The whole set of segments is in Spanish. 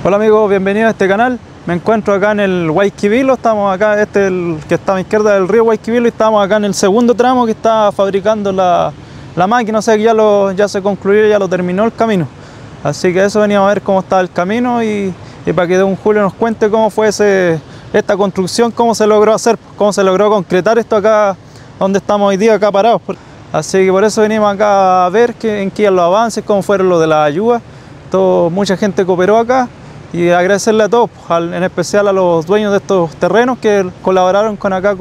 Hola amigos, bienvenidos a este canal. Me encuentro acá en el Guayquivilo, estamos acá, el que está a mi izquierda del río Guayquivilo, y estamos acá en el segundo tramo que está fabricando la máquina, o sea que ya se concluyó, ya lo terminó el camino. Así que eso veníamos a ver cómo está el camino y para que don Julio nos cuente cómo fue esta construcción, cómo se logró hacer, cómo se logró concretar esto acá donde estamos hoy día acá parados. Así que por eso venimos acá a ver en qué iban los avances, cómo fueron los de la ayuda. Mucha gente cooperó acá. Y agradecerle a todos, en especial a los dueños de estos terrenos que colaboraron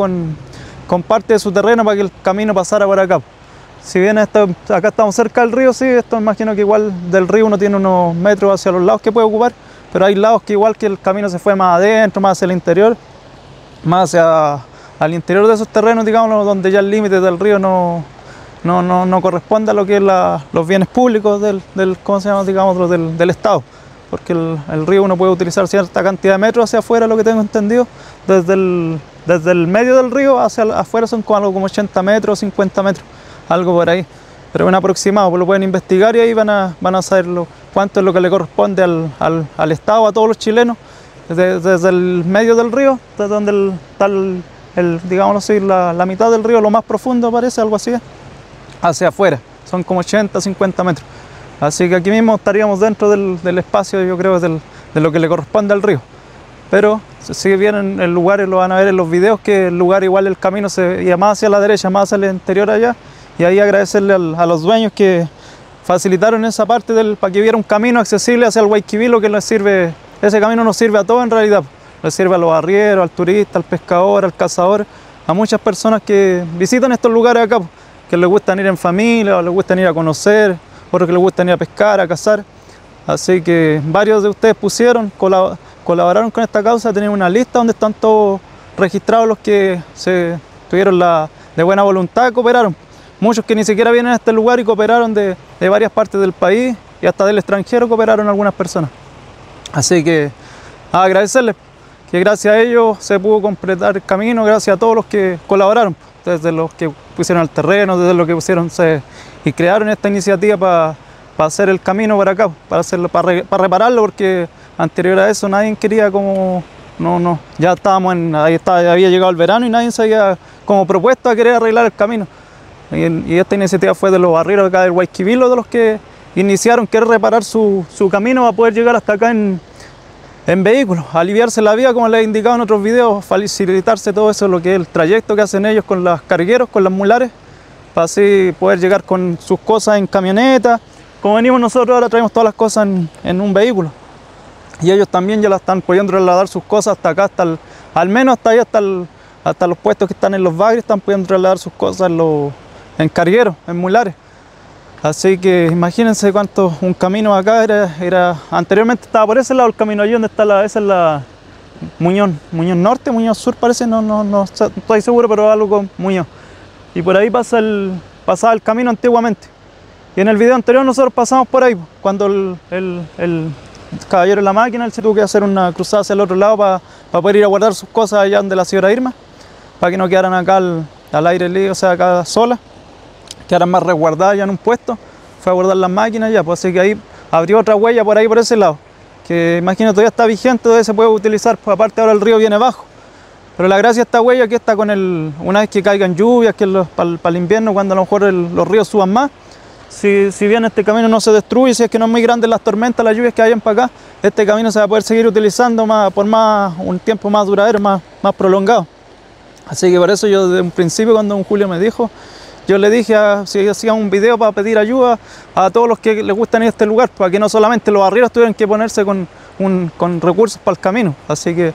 con parte de su terreno para que el camino pasara por acá. Si bien acá estamos cerca del río, sí, esto imagino que igual del río uno tiene unos metros hacia los lados que puede ocupar, pero hay lados que igual que el camino se fue más adentro, más hacia el interior, más al interior de esos terrenos, digamos, donde ya el límite del río no corresponde a lo que es los bienes públicos ¿cómo se llama? Digamos, del Estado. Porque el río uno puede utilizar cierta cantidad de metros hacia afuera, lo que tengo entendido. Desde el medio del río hacia afuera son algo como 80 metros, 50 metros, algo por ahí. Pero un aproximado, pues lo pueden investigar y ahí van a saber cuánto es lo que le corresponde al Estado, a todos los chilenos, desde el medio del río, desde donde está digámoslo así, la mitad del río, lo más profundo parece, algo así, hacia afuera. Son como 80, 50 metros. Así que aquí mismo estaríamos dentro del espacio, yo creo, de lo que le corresponde al río. Pero si bien el lugar, lo van a ver en los videos, que el lugar igual el camino se iba más hacia la derecha, más hacia el interior allá. Y ahí agradecerle a los dueños que facilitaron esa parte para que hubiera un camino accesible hacia el Guayquivilo, que ese camino nos sirve a todos en realidad. Le sirve a los arrieros, al turista, al pescador, al cazador, a muchas personas que visitan estos lugares acá, que les gustan ir en familia, o les gustan ir a conocer, otros que les gusta ir a pescar, a cazar. Así que varios de ustedes colaboraron con esta causa. Tenemos una lista donde están todos registrados los que tuvieron de buena voluntad, cooperaron. Muchos que ni siquiera vienen a este lugar y cooperaron de varias partes del país y hasta del extranjero cooperaron algunas personas. Así que agradecerles que gracias a ellos se pudo completar el camino, gracias a todos los que colaboraron, desde los que pusieron el terreno, desde los que pusieron y crearon esta iniciativa para hacer el camino para acá, para repararlo, porque anterior a eso nadie quería ya estábamos había llegado el verano y nadie se había como propuesto a querer arreglar el camino. Y esta iniciativa fue de los arrieros acá del Guayquivilo, de los que iniciaron querer reparar su camino para poder llegar hasta acá en vehículos, aliviarse la vía, como les he indicado en otros videos, facilitarse todo eso, lo que es el trayecto que hacen ellos con los cargueros, con las mulares, para así poder llegar con sus cosas en camioneta. Como venimos nosotros ahora, traemos todas las cosas en un vehículo. Y ellos también ya la están pudiendo trasladar sus cosas hasta acá, al menos hasta ahí, hasta los puestos que están en los bagres, están pudiendo trasladar sus cosas en cargueros, en mulares. Así que imagínense cuánto un camino acá era. Anteriormente estaba por ese lado el camino, allí donde está esa es la Muñoz Norte, Muñoz Sur parece, no estoy seguro, pero algo con Muñoz. Y por ahí pasaba el camino antiguamente. Y en el video anterior nosotros pasamos por ahí, cuando el caballero de la máquina, él se tuvo que hacer una cruzada hacia el otro lado para poder ir a guardar sus cosas allá donde la señora Irma, para que no quedaran acá al aire libre, o sea, acá solas, quedaran más resguardadas ya en un puesto. Fue a guardar las máquinas ya, pues así que ahí abrió otra huella por ahí, por ese lado, que imagino todavía está vigente, todavía se puede utilizar, pues aparte ahora el río viene bajo. Pero la gracia de esta huella que está una vez que caigan lluvias, que para el invierno, cuando a lo mejor los ríos suban más, si bien este camino no se destruye, si es que no es muy grande las tormentas, las lluvias que hayan para acá, este camino se va a poder seguir utilizando por un tiempo más duradero, más prolongado. Así que por eso yo desde un principio, cuando don Julio me dijo, yo le dije si hacían un video para pedir ayuda a todos los que les gustan ir a este lugar, para que no solamente los arrieros tuvieran que ponerse con recursos para el camino. Así que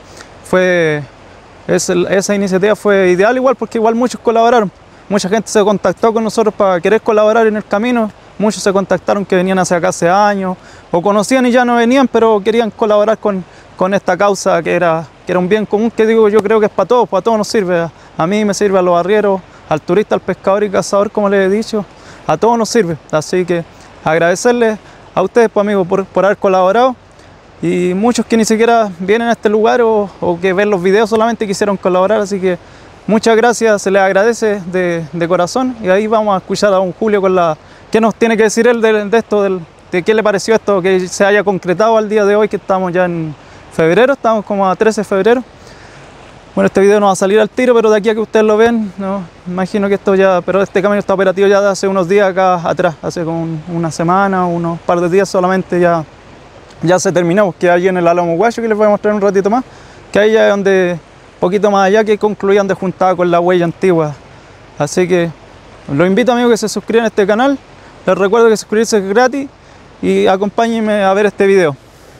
esa iniciativa fue ideal igual, porque igual muchos colaboraron. Mucha gente se contactó con nosotros para querer colaborar en el camino. Muchos se contactaron que venían hacia acá hace años, o conocían y ya no venían, pero querían colaborar con esta causa que era un bien común, que digo, yo creo que es para todos nos sirve. A mí me sirve, a los arrieros, al turista, al pescador y cazador, como les he dicho, a todos nos sirve. Así que agradecerles a ustedes, pues, amigos, por haber colaborado. Y muchos que ni siquiera vienen a este lugar o que ven los videos solamente quisieron colaborar, así que muchas gracias, se les agradece de corazón. Y ahí vamos a escuchar a don Julio ¿qué nos tiene que decir él de esto, qué le pareció esto, que se haya concretado al día de hoy, que estamos ya en febrero, estamos como a 13 de febrero. Bueno, este video no va a salir al tiro, pero de aquí a que ustedes lo ven, no, imagino que esto ya, pero este camino está operativo ya de hace unos días acá atrás, hace como una semana, unos par de días solamente ya se terminó, que allí en el Álamo Guacho, que les voy a mostrar un ratito más, que ahí ya es donde, poquito más allá, que concluían de juntada con la huella antigua. Así que los invito, amigos, que se suscriban a este canal. Les recuerdo que suscribirse es gratis y acompáñenme a ver este video.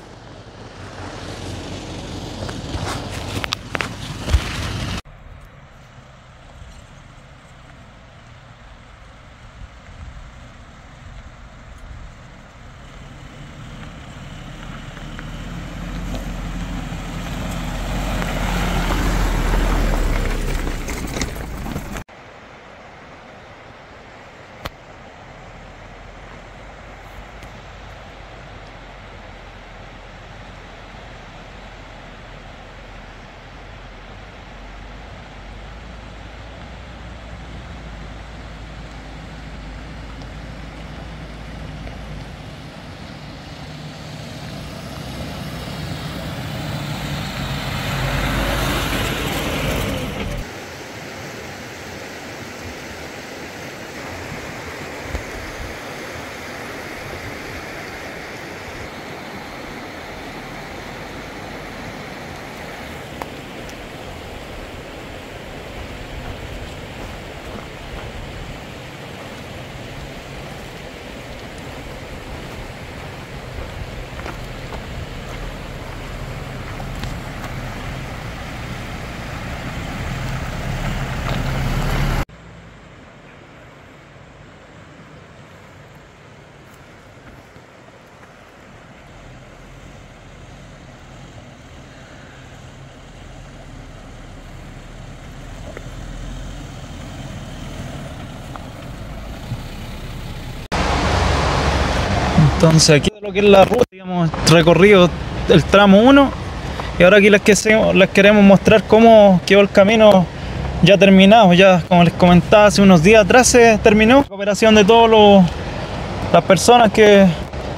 Entonces aquí lo que es la ruta, digamos, recorrido el tramo 1 y ahora aquí les queremos mostrar cómo quedó el camino ya terminado. Ya, como les comentaba, hace unos días atrás se terminó la cooperación de todas las personas que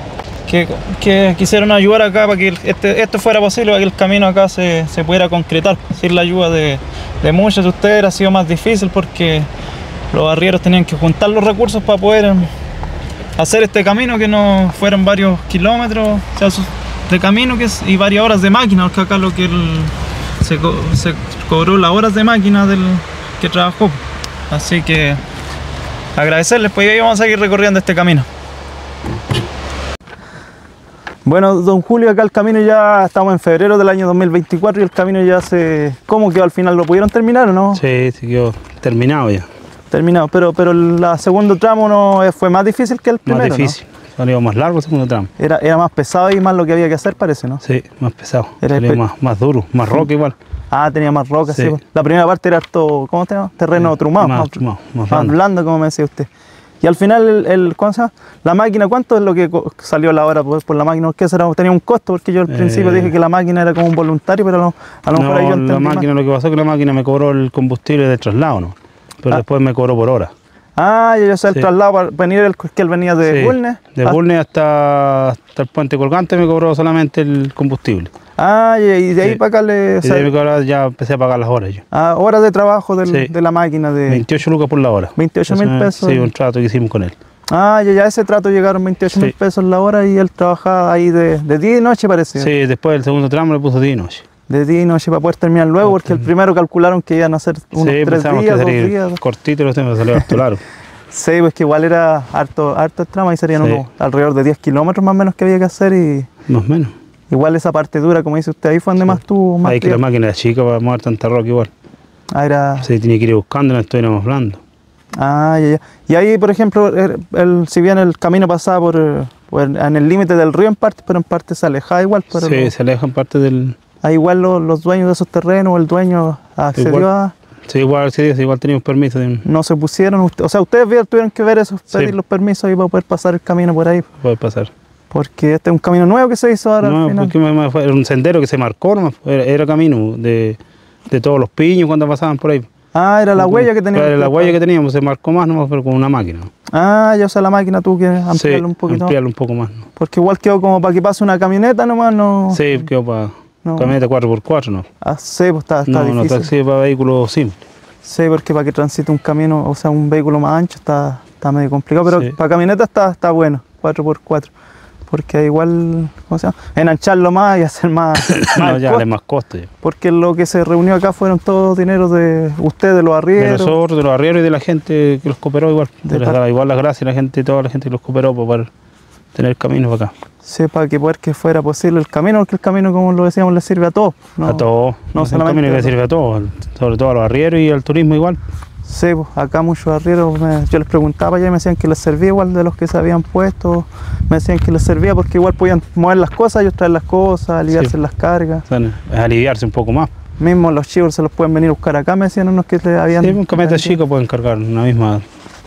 quisieron ayudar acá para que esto fuera posible, para que el camino acá se pudiera concretar. Sin la ayuda de muchos de ustedes ha sido más difícil porque los arrieros tenían que juntar los recursos para poder hacer este camino, que no fueron varios kilómetros, o sea, de camino y varias horas de máquina, porque acá lo que se cobró las horas de máquina del que trabajó. Así que agradecerles, pues ahí vamos a seguir recorriendo este camino. Bueno, don Julio, acá el camino ya estamos en febrero del año 2024 y el camino ya ¿cómo quedó al final? ¿Lo pudieron terminar o no? Sí, quedó terminado ya. Terminado, pero el segundo tramo no fue más difícil que el primero, más difícil, ¿no? Salió más largo el segundo tramo. Era más pesado y más lo que había que hacer, parece, ¿no? Sí, más pesado, salió más duro, más roca igual. Ah, tenía más roca, sí. Sí. La primera parte era harto, ¿cómo se llama? Terreno trumado, más blando, como me decía usted. Y al final, ¿cómo se llama? La máquina, ¿cuánto es lo que salió la hora por la máquina? Porque tenía un costo, porque yo al principio dije que la máquina era como un voluntario, pero a lo mejor ahí yo entendí la máquina, lo que pasó es que la máquina me cobró el combustible de traslado, ¿no? Pero después me cobró por hora. Ah, yo sé, el traslado para venir, que él venía de Bulnes. De Bulnes hasta el puente colgante me cobró solamente el combustible. Ah, y de ahí para acá ya empecé a pagar las horas yo. Ah, horas de trabajo de la máquina. 28 lucas por la hora. 28.000 pesos. Sí, un trato que hicimos con él. Ah, ya ese trato llegaron 28.000 pesos la hora y él trabajaba ahí de día y noche, parece. Sí, después del segundo tramo le puso día y noche. De día y noche para poder terminar luego, porque el primero calcularon que iban a ser unos 3 días, 2 días. Cortito lo tenemos, salió harto largo. Sí, pues que igual era harto el tramo, ahí serían alrededor de 10 kilómetros más o menos que había que hacer y... Más o menos. Igual esa parte dura, como dice usted, ahí fue donde más tuvo... Ahí que la máquina era chica para mover tanta roca igual. Ah, era... Sí, tenía que ir buscando, no estuviéramos blando. Ah, ya. Y ahí, por ejemplo, si bien el camino pasaba en el límite del río en parte, pero en parte se alejaba igual. Pero sí, se aleja en parte del... Ahí igual los dueños de esos terrenos, el dueño accedió a... Sí, igual teníamos permiso. No se pusieron, o sea, ustedes tuvieron que ver eso, pedir los permisos ahí para poder pasar el camino por ahí. Poder pasar. Porque este es un camino nuevo que se hizo ahora. No, al final. Porque era un sendero que se marcó, era camino de todos los piños cuando pasaban por ahí. Ah, era la huella que teníamos. Era la huella que teníamos, se marcó más nomás, pero con una máquina. Ah, ya, o sea, la máquina tuvo que ampliarlo un poquito. Ampliarlo un poco más, ¿no? Porque igual quedó como para que pase una camioneta nomás, no. Sí, quedó para camioneta 4x4, ¿no? Ah, sí, pues está No, difícil. taxi para vehículos simples. Sí, porque para que transite un camino, o sea, un vehículo más ancho está medio complicado, pero Sí. para camioneta está bueno, 4x4. Porque igual, ¿cómo se llama? Enancharlo más y hacer más, No, el ya costo. le más costo ya. Porque lo que se reunió acá fueron todos dineros de ustedes, los De arrieros. nosotros, de los arrieros y de la gente que los cooperó igual. De Les par- daba igual las gracias a la gente, toda la gente que los cooperó para poder tener caminos para acá. Sí, para que poder que fuera posible el camino, porque el camino, como lo decíamos, le sirve a todos. ¿no? A todos. no Es un solamente camino a que los- sirve a todos, sobre todo a los arrieros y al turismo igual. Sí, pues, acá muchos arrieros, yo les preguntaba allá y me decían que les servía igual de los que se habían puesto, me decían que les servía porque igual podían mover las cosas, ellos traer las cosas, aliviarse Sí. en las cargas. O sea, es aliviarse un poco más. Mismo los chivos se los pueden venir a buscar acá, me decían unos que le habían... Sí, un camioneta chico pueden cargar una misma.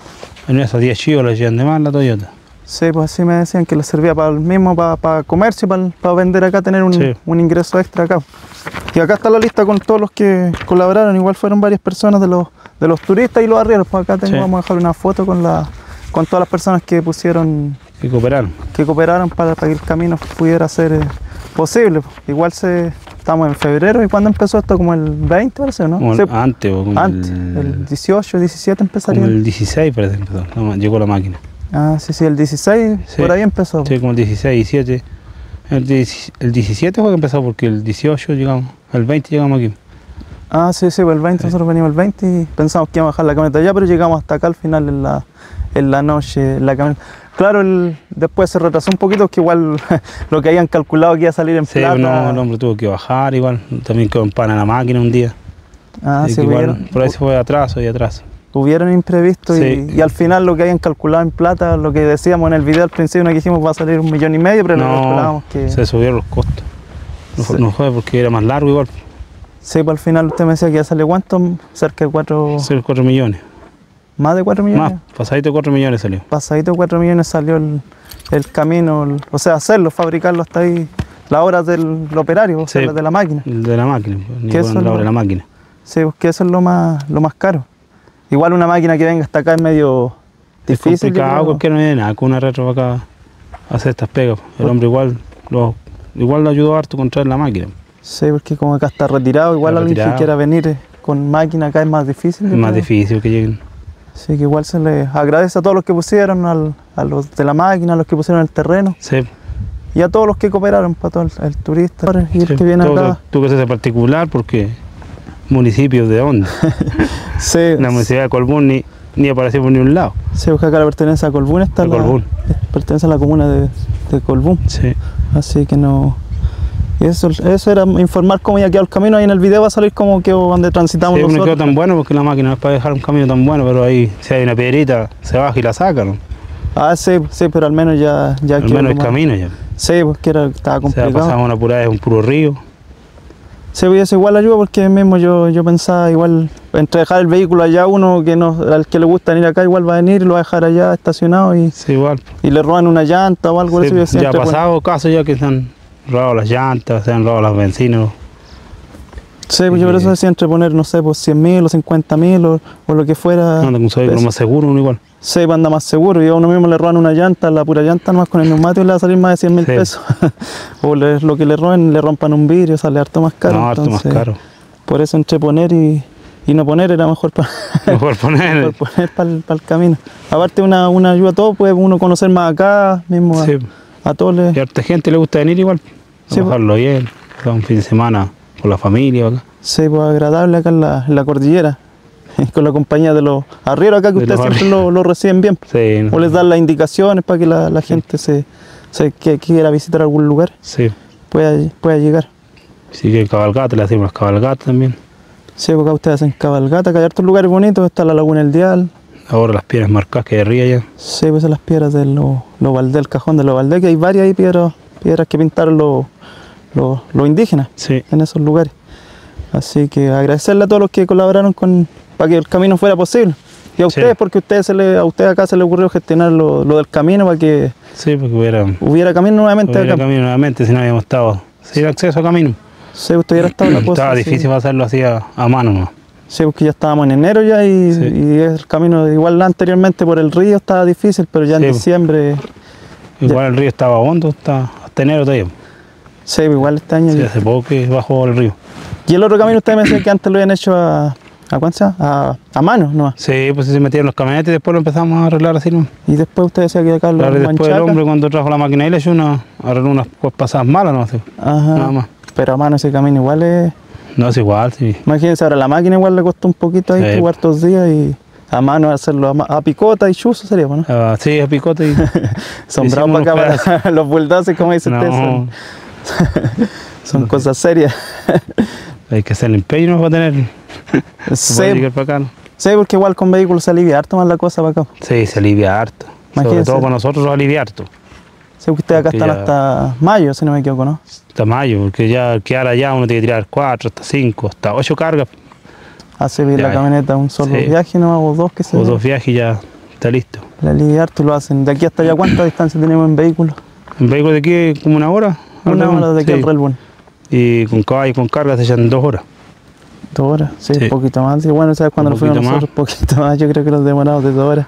En esas 10 chivos les llevan de más la Toyota. Sí, pues así me decían que les servía para el mismo, para comercio, para vender acá, tener Sí. un ingreso extra acá. Y acá está la lista con todos los que colaboraron, igual fueron varias personas de los turistas y los arrieros. Pues acá tengo, Sí. vamos a dejar una foto con todas las personas que pusieron, Que cooperaron. que cooperaron para que el camino pudiera ser posible. Igual estamos en febrero, ¿y cuándo empezó esto? Como el 20 parece, ¿no? Como Sí, antes o como antes, el 18, 17 empezaría. como el 16 parece que empezó. Llegó la máquina. Ah, sí, el 16 Sí. por ahí empezó. Sí, como el 16, 17. El 17 fue que empezó porque el 18 llegamos, el 20 llegamos aquí. Ah, sí, pues el 20, Sí. nosotros venimos el 20 y pensamos que íbamos a bajar la camioneta allá, pero llegamos hasta acá al final en la noche, en la camioneta. Claro, después se retrasó un poquito, que igual lo que habían calculado que iba a salir en Sí, plata. no, el hombre tuvo que bajar igual, también quedó en pana la máquina un día. Ah, Así sí, que igual, por ahí se fue atraso y atraso. hubieron imprevistos Sí. y al final lo que habían calculado en plata, lo que decíamos en el video al principio, no que dijimos va a salir 1,5 millones, pero no No, calculábamos que... se subieron los costos. No, Sí. no fue porque era más largo igual, Sí, pues al final usted me decía que ya sale cuánto, cerca de 4, 4 millones. más de 4 millones. Más, pasadito de 4 millones salió. Pasadito de 4 millones salió el camino, o sea, hacerlo, fabricarlo hasta ahí, las horas del operario, o sea, Sí. las de la máquina. El de la máquina, pues, ni ¿Qué con eso la es obra lo- de la máquina. Sí, porque eso es lo más caro. Igual una máquina que venga hasta acá es medio Es difícil. yo complicado, creo. cualquiera no viene nada, con una retro para acá a hacer estas pegas. El hombre igual lo ayudó harto con traer la máquina. Sí, porque como acá está retirado, igual Está alguien que retirado. quiera venir con máquina acá es más difícil. Es yo más creo. difícil que lleguen. Sí, que igual se les agradece a todos los que pusieron, a los de la máquina, a los que pusieron el terreno Sí, y a todos los que cooperaron, para todo el turista y el sí. que viene acá. Tú que seas particular porque municipios de dónde. Sí, La municipalidad de Colbún ni apareció por ni un lado. sí, porque acá la pertenece a Colbún, A Colbún. pertenece a la comuna de Colbún, Sí. así que no... y eso era informar cómo ya quedó el camino, ahí en el video va a salir como quedó donde transitamos Sí, no quedó nosotros. tan bueno porque la máquina no es para dejar un camino tan bueno, pero ahí si hay una piedrita se baja y la sacan. Ah, sí, pero al menos ya Al quedó menos lo el más- camino ya. Sí, porque estaba Se complicado. ha pasado una pura, es un puro río. Sí, pues eso igual ayuda porque mismo yo pensaba igual, entre dejar el vehículo allá, uno que no, al que le gusta venir acá igual va a venir y lo va a dejar allá estacionado y Sí, igual. le roban una llanta o algo Sí, así. Yo ya ha siempre, pasado casos ya que se han robado las llantas, se han robado las bencinas. Sí, pues yo por eso decía entre poner, no sé, pues 100.000 o 50.000 o lo que fuera. Anda con su vehículo Pues, más seguro uno igual. sí, pues anda más seguro y a uno mismo le roban una llanta, la pura llanta nomás con el neumático le va a salir más de 100.000 Sí. pesos. O lo que le roben, le rompan un vidrio, sale harto más caro. No, harto más entonces, caro. Por eso entre poner y no poner era mejor para... Mejor poner. por poner para el camino. Aparte una ayuda a todos, puede uno conocer más acá, mismo Sí. a todos les... Y a harta gente le gusta venir igual. Sí, Bajarlo bien. pasar un fin de semana con la familia acá. Sí, pues agradable acá en la cordillera, con la compañía de los arrieros acá, que De ustedes los siempre lo reciben bien. Sí, O les dan las indicaciones para que la gente que quiera visitar algún lugar sí. pueda llegar. Sí, que cabalgata, le hacemos cabalgata también. Sí, porque acá ustedes hacen cabalgata, acá hay hartos lugares bonitos, está la Laguna del Dial. Ahora las piedras marcadas que hay arriba ya. Sí, pues son las piedras de los Valdés, el cajón de los Valdés, que hay varias ahí piedras que pintaron los indígenas Sí. en esos lugares. Así que agradecerle a todos los que colaboraron para que el camino fuera posible. Y a Sí. ustedes, porque a ustedes acá se les ocurrió gestionar lo del camino para que Sí, porque hubiera camino nuevamente hubiera acá. camino nuevamente si no habíamos estado sin acceso a camino. Sí, usted hubiera estado en la cosa. Estaba sí. difícil hacerlo así a mano, ¿no? Sí, porque ya estábamos en enero ya y, Sí. y el camino igual anteriormente por el río estaba difícil, pero ya en Sí, po. diciembre, Igual el río estaba hondo hasta enero todavía. sí, igual este año. Sí, ya. hace poco que bajó el río. Y el otro camino usted me decía que antes lo habían hecho ¿a cuánto se llama? A mano, ¿no? Sí, pues se metieron los camionetes y después lo empezamos a arreglar así, ¿no? Y después usted decía que acá lo Claro, y después el manchaca. hombre cuando trajo la máquina y le echó arregló unas pasadas malas, no sé. Ajá. Nada más. Pero a mano ese camino igual es... No, es igual, sí. Imagínense, ahora la máquina igual le costó un poquito ahí, Sí. cuartos días y a mano hacerlo a picota y chuzo sería, ¿no? Sí, a picote y... Son hicimos bravos para unos acá para los bulldozers, como dice usted, No, son cosas serias. hay que hacer el empeño para tener... para Sí, poder llegar para acá, ¿no? sí, porque igual con vehículos se alivia harto más la cosa para acá. Sí, se alivia harto. Sobre Imagínese. todo para nosotros se alivia harto. Sí, porque ustedes acá Porque están ya- hasta mayo, si no me equivoco, ¿no? Hasta mayo, porque ya quedar allá uno tiene que tirar 4, hasta 5, hasta 8 cargas. Hace bien Ya, la camioneta un solo sí. viaje, ¿no? O dos que se O 2 viajes y ya está listo. la alivia harto lo hacen. De aquí hasta allá, ¿cuánta distancia tenemos en vehículo? Un vehículo de aquí como una hora. Una hora de aquí Sí. al Relbon. Y con caballo y con carga se echan 2 horas. 2 horas, sí, Sí. un poquito más. Sí, bueno, ¿sabes cuando Un nos fuimos poquito nosotros? Un poquito más, yo creo que los demoramos de 2 horas.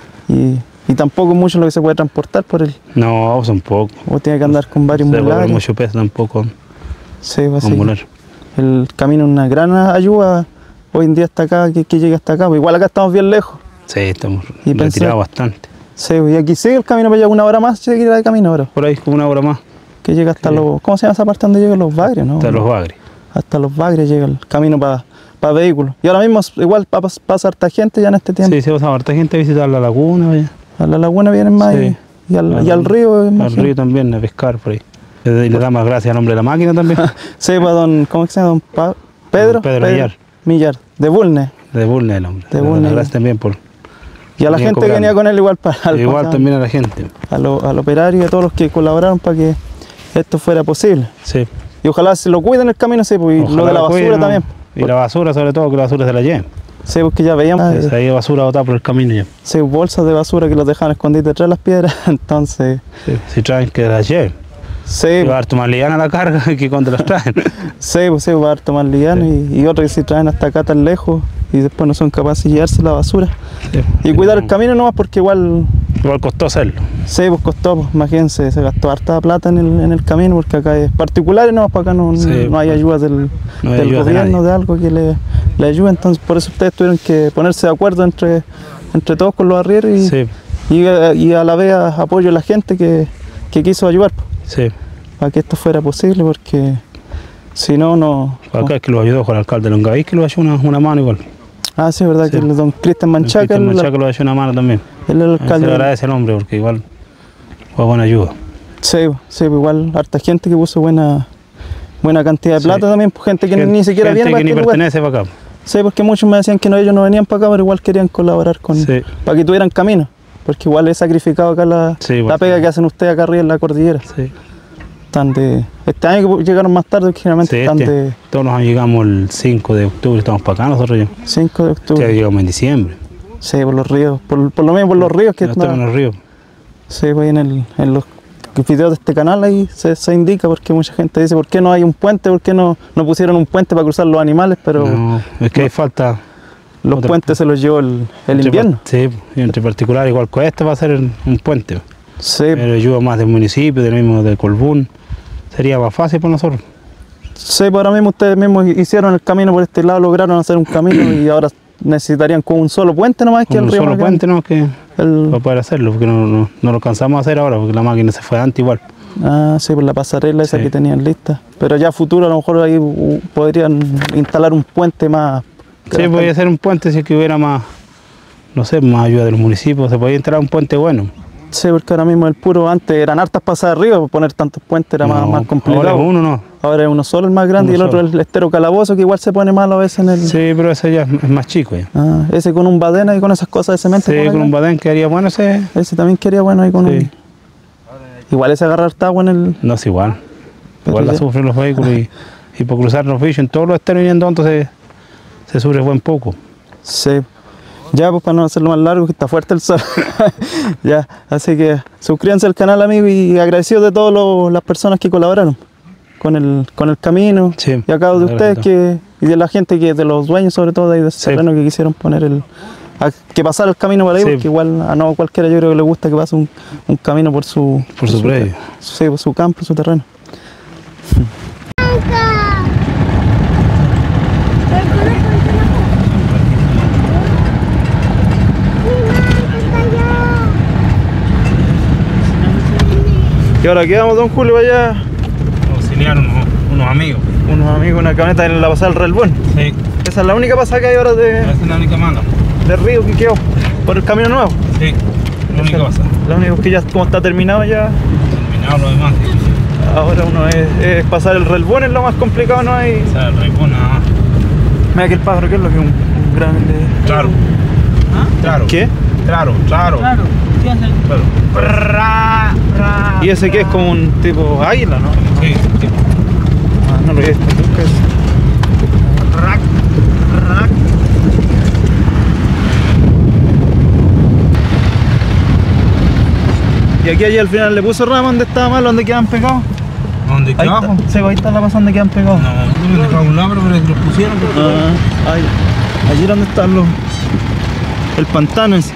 Y tampoco mucho lo que se puede transportar por el... No, son pocos. O tiene que andar con varios Se puede mulares. mucho peso tampoco Sí, va a con ser. mular. El camino es una gran ayuda hoy en día hasta acá, que llegue hasta acá. Pues igual acá estamos bien lejos. Sí, estamos Y pensé- retirados bastante. Sí, y aquí sigue el camino para allá, una hora más seguir de camino ahora. Por ahí como una hora más, Que llega hasta Sí. los... ¿Cómo se llama esa parte donde llegan los bagres, no? hasta los bagres. Hasta los bagres llega el camino para vehículos. Y ahora mismo igual pasa harta gente ya en este tiempo. Sí, se va a harta gente a visitar la laguna, vaya. A la laguna vienen más Sí. y al río. Al imagino. río también, a pescar por ahí. Y le damos gracias al hombre de la máquina también. Sí, para don... ¿Cómo es que se llama? Pedro. Don Pedro Millar. Millar, de Bulnes. De Bulnes el hombre. De Le damos Bulnes. gracias también por... Y a la Venía gente que cobrando. venía con él igual para Igual también a la gente. al operario y a todos los que colaboraron para que esto fuera posible. Sí. Y ojalá se lo cuiden el camino, sí, pues, y Ojalá lo de la lo basura cuiden, ¿no? también. Y la basura, sobre todo, que la basura se la lleven. Sí, porque ya veíamos Esa ahí basura botada por el camino ya. sí, bolsas de basura que los dejaban escondidos detrás de las piedras. Entonces, Sí. Si traen, que las lleven. sí, Y va a dar tu más liviana la carga que cuando las traen. sí, pues sí, va a tomar liviano y otros que si traen hasta acá tan lejos y después no son capaces de llevarse la basura. Sí. Y cuidar el camino nomás porque igual, Igual costó hacerlo. sí, pues costó, pues, imagínense, se gastó harta plata en el camino porque acá es particular y nomás para acá no, Sí, no hay ayuda del, no hay del ayuda de gobierno, nadie. de algo que le ayude. Entonces por eso ustedes tuvieron que ponerse de acuerdo entre todos con los arrieros Sí, y a la vez apoyo a la gente que quiso ayudar pues, sí. para que esto fuera posible porque si no, no... Acá es que lo ayudó con el alcalde de Longaví, que lo ayudó una mano igual. Ah, sí, es verdad Sí. que el don Cristian Manchaca, Cristian Manchaca lo ayudó una mano también. el Se le alcalde. agradece al hombre porque igual fue buena ayuda. Sí, sí, igual harta gente que puso buena cantidad de Sí. plata también, pues, gente que ni siquiera gente viene para que ni este lugar. pertenece para acá. Sí, porque muchos me decían que no, ellos no venían para acá, pero igual querían colaborar con Sí. para que tuvieran camino, porque igual he sacrificado acá Sí, la porque- pega que hacen ustedes acá arriba en la cordillera. Sí. Están este año que llegaron más tarde, porque generalmente Sí, están de todos nos llegamos el 5 de octubre, estamos para acá nosotros ya. 5 de Ya octubre. llegamos en diciembre. Sí, por los ríos, por lo menos por los ríos que Ya estamos en los ríos. sí, pues en los videos de este canal ahí se indica porque mucha gente dice, ¿por qué no hay un puente? ¿Por qué no pusieron un puente para cruzar los animales? Pero No, es que hay falta. los otra- puentes se los llevó el entre invierno. Sí, y entre particular, igual que este va a ser un puente. Sí, Pero ayuda más del municipio, del mismo de Colbún. Sería más fácil para nosotros. sí, pues ahora mismo ustedes mismos hicieron el camino por este lado, lograron hacer un camino y ahora necesitarían con un solo puente nomás que el Un río solo más grande. puente, ¿no? Que El- para poder hacerlo, porque no lo alcanzamos a hacer ahora, porque la máquina se fue antes igual. Ah, sí, por la pasarela esa Sí. que tenían lista. Pero ya a futuro a lo mejor ahí podrían instalar un puente más. Sí, podría ser un puente si es que hubiera más, no sé, más ayuda de los municipios, se podía instalar un puente bueno. Sí, porque ahora mismo el puro, antes eran hartas pasadas arriba, poner tantos puentes era más No, complicado. Ahora es uno no. Ahora es uno solo el más grande Uno y el otro solo. el estero calabozo que igual se pone malo a veces en el... Sí, pero ese ya es más chico ya. Ah, ese con un badena y con esas cosas de cemento. Sí, por con acá. un badén quedaría bueno ese. Ese también quería bueno ahí con Sí. un... Igual ese agarrar harta agua en el... No es igual. Pero Igual la ya- sufren los vehículos y por cruzar los bichos en todos los esteros yendo entonces se sufre buen poco. Sí. Ya, pues para no hacerlo más largo, que está fuerte el sol. Ya, así que suscríbanse al canal, amigos, y agradecidos de todas las personas que colaboraron. con el camino. Sí, Y acá de la ustedes verdad. y de la gente de los dueños sobre todo de ahí de ese Sí. terreno que quisieron poner que pasara el camino por ahí, Sí. porque igual a no cualquiera yo creo que le gusta que pase un camino por su predio. Sí, por su campo, su terreno. ¿Y ahora qué vamos, don Julio, allá? Auxiliar unos amigos. Unos amigos, una camioneta en la pasada del Relbón. Sí, Esa es la única pasada que hay ahora esa es la única manga. de río que quedó por el camino nuevo. Sí, la única pasa. La única que ya como está terminado ya. Terminado lo demás. Ahora uno es pasar el Relbón, es lo más complicado, no hay. O sea, el ripón nada más. Mira que el pájaro, que es lo que es un grande. Claro. Claro. ¿Qué? Claro. Claro, ¿qué hacen? Claro. Y ese que es como un tipo águila, ¿no? Sí, sí. Ah, no lo he visto nunca. Y aquí al final le puso rama donde estaba mal, donde quedan pegados. ¿Dónde? ¿Aquí Ahí abajo? está, sí, ahí está la pasada donde quedan pegados. No, no me dejaba un labro, pero los pusieron. Ah, ahí. Allí donde están el pantano ese.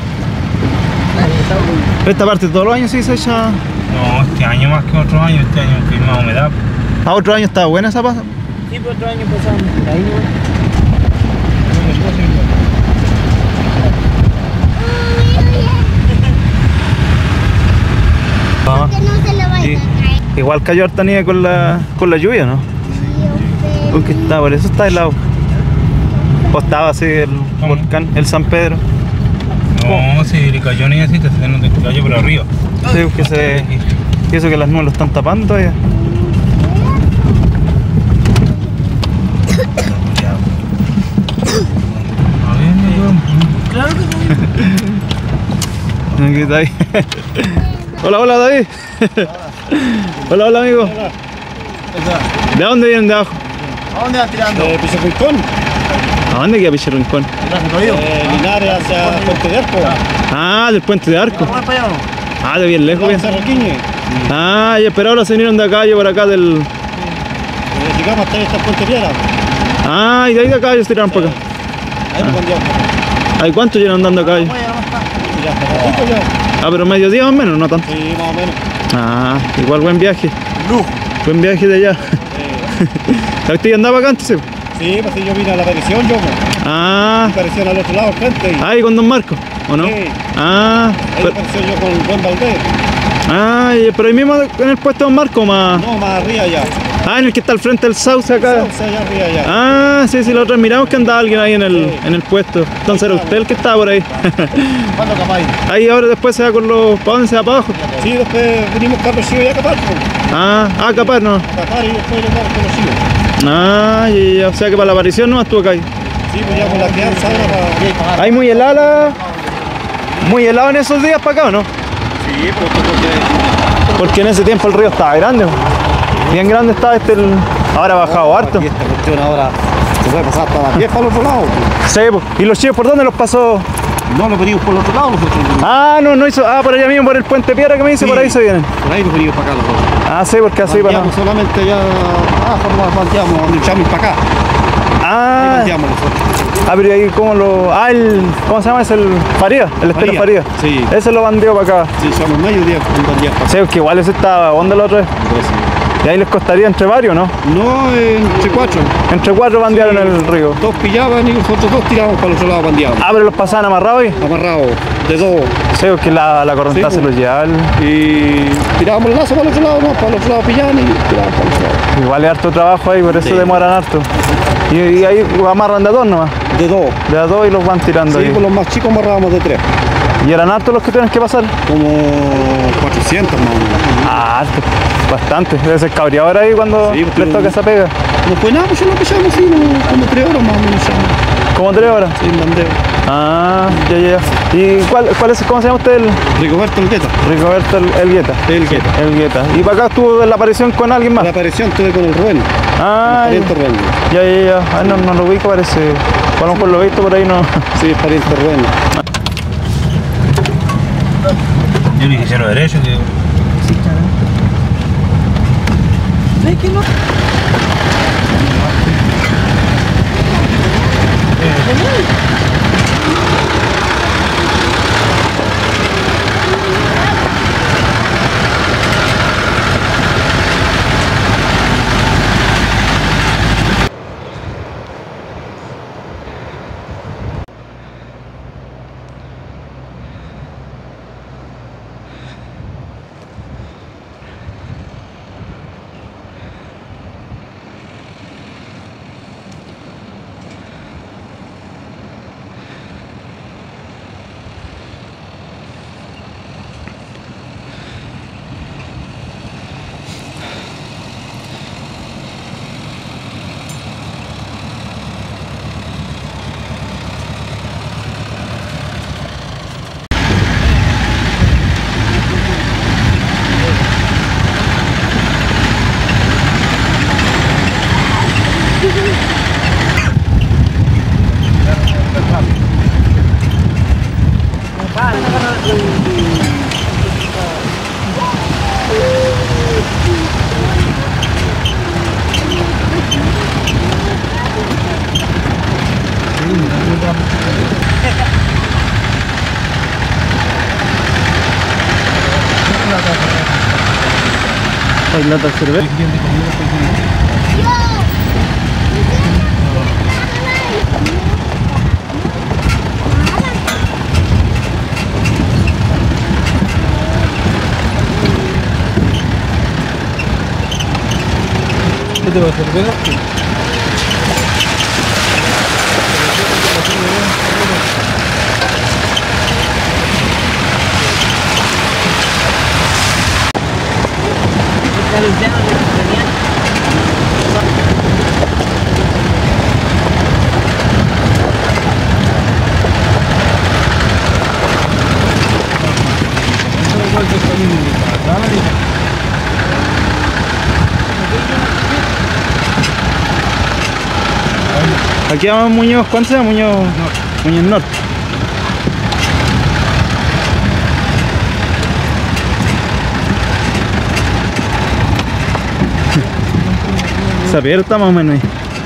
Esta parte todos los años sí se echa. No, este año más que otros años, este año que hay más humedad. A otro año estaba buena esa pasa. Sí, por otro año pasamos. Ahí no. Que no se le vaya a caer. Igual cayó harta nieve con la lluvia, ¿no? Porque está, por eso está helado. O estaba así el volcán, el San Pedro. No, si le cayó ni así, no te cayó por arriba. Sí, que eso que las nubes lo están tapando todavía. A ver, me llevan. Claro que no. Aquí está ahí. Hola, hola David. Hola, hola amigo. ¿De dónde vienen de abajo? ¿A dónde vas tirando? Piso Rincón, ¿A dónde queda Piche Rincón? Linares hacia Puente de Arco. Ah, del puente de Arco. ¿Cómo es para allá o no? Ah, de bien lejos. Vamos Bien. a Cerroquiñe. Ah, ya, pero ahora se vinieron de acá, yo por acá del. Llegamos hasta esta Puente Piedra. Ah, y de ahí de acá ellos tiraron para acá. Ahí nos cambiamos. ¿Ay cuánto llevan andando acá? Ya está ratito ya. Ah, pero medio día más o menos, no tanto. Sí, más o menos. Ah, igual buen viaje. Lujo. Buen viaje de allá. ¿Usted ya andaba acá antes? Sí? Sí, pues sí, yo vine a la aparición, yo. Ah, Aparición al otro lado, frente. ahí con Don Marco, ¿o no? Sí. Ah, Ahí apareció yo con Buen Valdés. pero ahí mismo en el puesto de Don Marco más. No, más arriba ya. Ah, en el que está al frente del Sauce acá. O sea, allá arriba ya. Ah, sí, la otra vez miramos que andaba alguien ahí en el puesto. Entonces era usted el que estaba por ahí. ¿Cuándo capaz? Ahí ahora después se va con los. ¿Para dónde se va? ¿Para abajo? Sí, después vinimos Carlos Chivo y a Capar. Pues. Capaz no. A Capar y después nos vamos con los Chivos. Ah, ya, o sea que para la aparición no estuvo acá ahí. Sí, pues ya con la crianza ahora para... Hay muy helada. Muy helado en esos días para acá, ¿o no? Sí, pero esto porque... Porque en ese tiempo el río estaba grande. Bien grande estaba ahora ha bajado harto. Y esta cuestión ahora se puede pasar hasta la pies para el otro lado. Sí, pues. ¿Y los chivos por dónde los pasó? No lo venimos por el otro lado nosotros. No hizo. Por allá mismo, por el puente Piedra que me dice, Sí. por ahí se vienen. Por ahí nos venimos para acá los dos. Sí, porque así para. Bandeamos solamente ya abajo, nos bandeamos, nos echamos para acá. Ahí bandeamos nosotros. Pero ahí como ¿cómo se llama? Es el Faría, el Estero Faría. Sí. Ese lo bandeó para acá. Sí, somos medio día con bandear para acá. Sí, porque igual ese estaba onda la otra vez. Y ahí les costaría entre varios, ¿no? No, entre cuatro. Entre 4 bandearon el río. Dos pillaban y nosotros dos tiramos para el otro lado bandeados. Pero los pasaban amarrados ahí. Amarrados, de dos. Sí, porque la corriente Sí, se los llevaba. Y tirábamos el lazo para el otro lado, no, para el otro lado pillaban y tirábamos para el otro lado. Igual es harto trabajo ahí, por eso demoran harto. Y ahí amarran de 2 nomás. De dos. De a 2 y los van tirando Sí, ahí. con los más chicos amarrábamos de tres. ¿Y eran hartos los que tienen que pasar? Como 400 más o menos. Harto, bastante. Debe ser cabreador ahí cuando Sí, les pero- toca esa pega. No fue nada, pues yo lo pillamos así, como 3 horas más o menos. Ya, ¿Cómo 3 horas? sin bandeo. Ya. ¿Y cómo se llama usted? Rigoberto Elgueta. Rigoberto el Gueta. Elgueta. El Gueta. ¿Y para acá estuvo en la aparición con alguien más? La aparición tuve con el Rubén. Ya. Pariente Rubén. Ya. No lo ubico, parece. A lo mejor lo he visto por ahí, no. Sí, pariente Rubén. Yo le hice lo derecho que. ¿Sabes qué no? Hay lata de cerveza. ¿Qué te va a hacer? ¿Verdad? La Luciana de la Aquí vamos Muñoz, ¿cuánto se llama? Muñoz Norte. Esa piedra está más o menos ahí.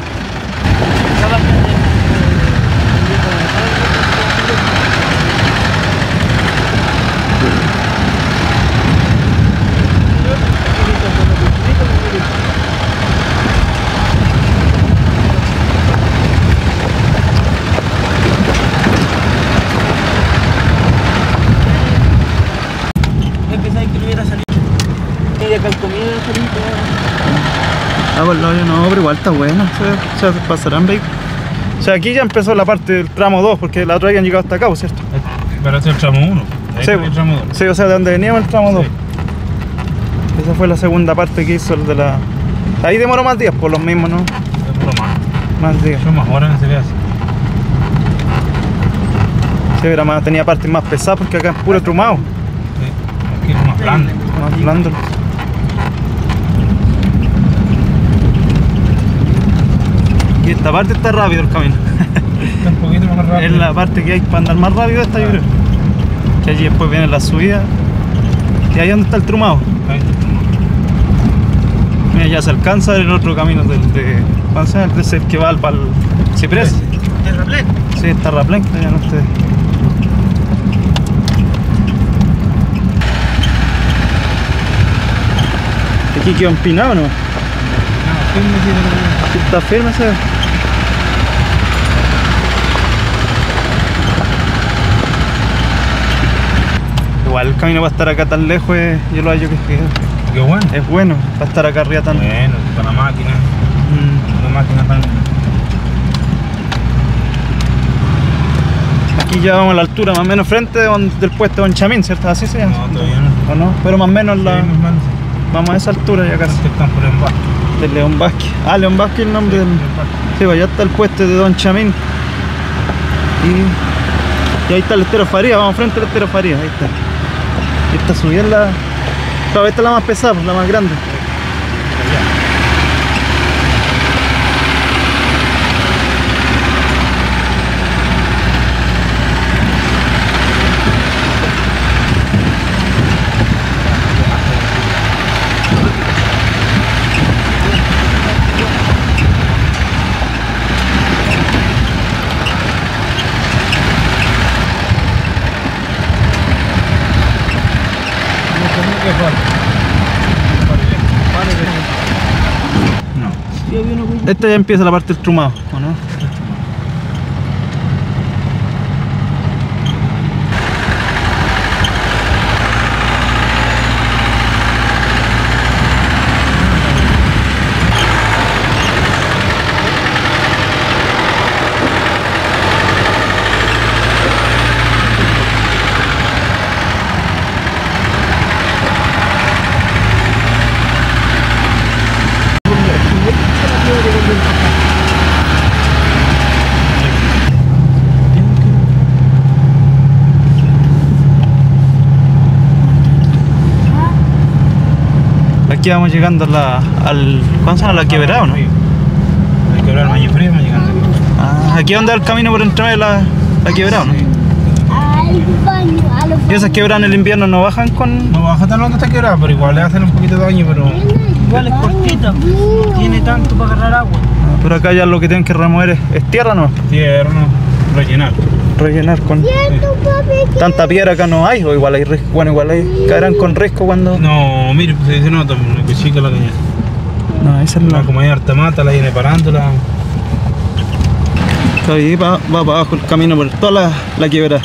Pensaba que no hubiera salido. Y de acá el comido salido. Ah, pues no, pero igual está bueno, se pasarán vehículos. O sea, aquí ya empezó la parte del tramo 2, porque la otra habían llegado hasta acá, ¿cierto? Pero este es el tramo 1. Sí, el tramo 2. sí, o sea, de donde veníamos el tramo 2. Sí. Esa fue la segunda parte que hizo el de la... Ahí demoró más días, por los mismos, ¿no? Es puro más. Más días. Son más horas en ese caso. Sí, era más, tenía partes más pesadas porque acá es puro trumado. Sí. Aquí es más blando. Más blando. Y esta parte está rápido el camino. Está un poquito más rápido. Es la parte que hay para andar más rápido esta, yo creo. Que allí después viene la subida. Y ahí donde está el trumado. Ahí está. Mira, ya se alcanza el otro camino del de... ¿Cuál es el de ese que va al Ciprés? Terraplén. Sí, está Terraplén, ya no ustedes. Aquí quedó empinado, ¿no? No, firme, sí, Está firme ese. Igual el camino para estar acá tan lejos, yo lo hallo que qué bueno. es bueno, para estar acá arriba tan... Bueno, para la máquina. Mm. Una máquina tan... Aquí ya vamos a la altura, más o menos frente del puesto de Don Chamín, ¿cierto? Así se llama. No, todavía no. ¿O no? Pero más o menos Sí, la... más o menos. Vamos a esa altura ya casi. Que están por el embarque. Del León Vázquez. Ah, León Vázquez es el nombre del... Sí, pues allá está el puesto de Don Chamín. Y ahí está el Estero Faría, vamos frente al Estero Faría, ahí está. Esta subida es la... Claro, esta es la más pesada, la más grande. Esta ya empieza la parte del trumado, ¿o no? Aquí vamos llegando al ¿cuándo se llama? ¿La quebrada o no? Hay que quebrar Mañi Frío, vamos llegando aquí. Ah, aquí donde el camino por entrar de la quebrada, ¿no? Al baño, a los ¿Y esas quebradas en el invierno no bajan con...? No baja tan longe esta quebrada, pero igual le hacen un poquito de daño, pero... Igual es cortita, no tiene tanto para agarrar agua. Pero acá ya lo que tienen que remover es tierra, ¿no? Tierra, no, rellenar. Rellenar con... cierto, papi. Tanta piedra acá no hay, o igual hay risco. Bueno, igual hay... Caerán con risco cuando... No, mire, pues se dice nota, que chica la caña. No, esa es la... Como hay harta mata, la viene parándola. Ahí va para abajo el camino por toda la quebrada.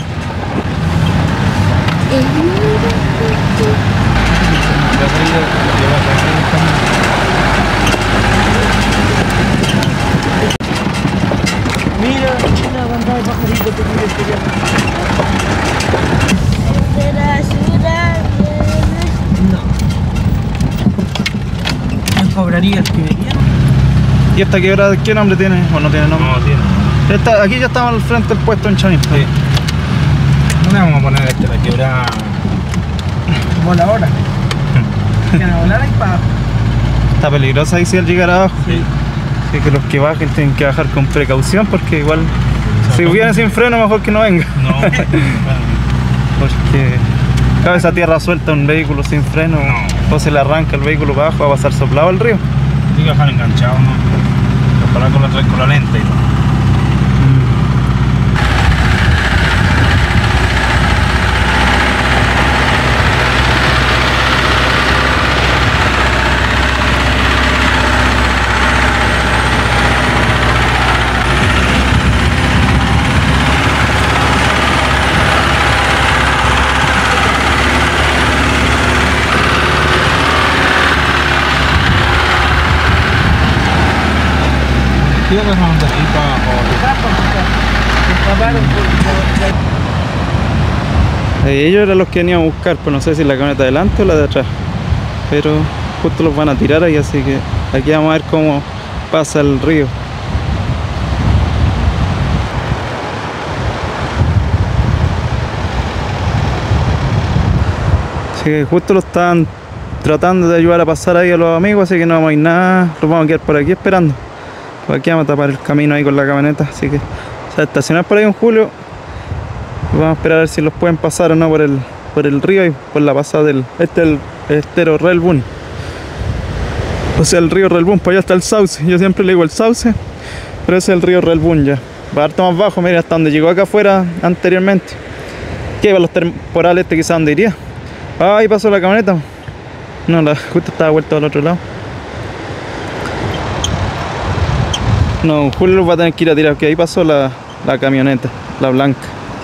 Mira, una banda de pajaritos que vive este día. De la ciudad. No. ¿Me cobraría el que venía? ¿Y esta quebrada qué nombre tiene? ¿O no tiene nombre? No, tiene. Aquí ya estamos al frente del puesto en Chavín. Sí. No le vamos a poner la quebrada. Voladora. Que la volar ahí para. Está peligrosa ahí si al llegar abajo. Sí. Así que los que bajen tienen que bajar con precaución porque igual si viene sin freno mejor que no venga. No. Porque cada esa tierra suelta un vehículo sin freno o se le arranca el vehículo para abajo, va a pasar soplado al río. Tiene que bajar enganchado, ¿no? Ojalá con la lente. ¿Qué es lo que vamos a hacer para Ellos eran los que venían a buscar, pues no sé si la camioneta de adelante o la de atrás. Pero justo los van a tirar ahí, así que aquí vamos a ver cómo pasa el río. Así que justo lo están tratando de ayudar a pasar ahí a los amigos, así que no vamos a ir nada, los vamos a quedar por aquí esperando. Pues aquí vamos a tapar el camino ahí con la camioneta, así que se va a estacionar por ahí en Julio. Vamos a esperar a ver si los pueden pasar o no por el río y por la pasada del el estero Relbún. O sea, el río Relbún, pues allá está el sauce. Yo siempre le digo el sauce, pero ese es el río Relbún ya. Va harto más bajo, mira, hasta donde llegó acá afuera anteriormente. Que iba a los temporales quizás donde iría. Ah, ahí pasó la camioneta. No, justo estaba vuelta al otro lado. No, Julio los va a tener que ir a tirar, que ahí pasó la camioneta, la blanca.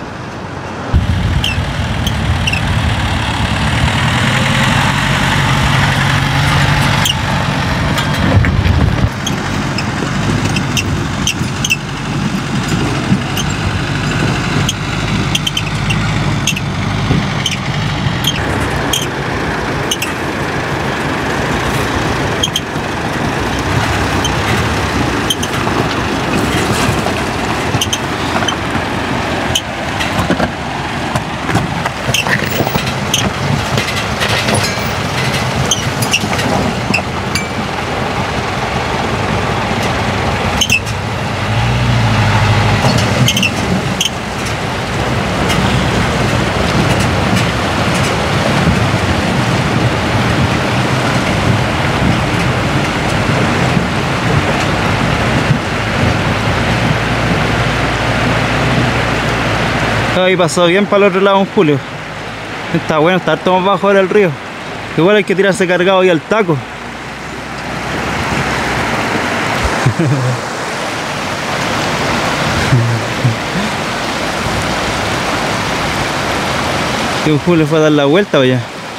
Ahí pasó bien para el otro lado en Julio. Está bueno, está harto más bajo ahora el río. Igual hay que tirarse cargado ahí al taco. Que un Julio fue a dar la vuelta vaya.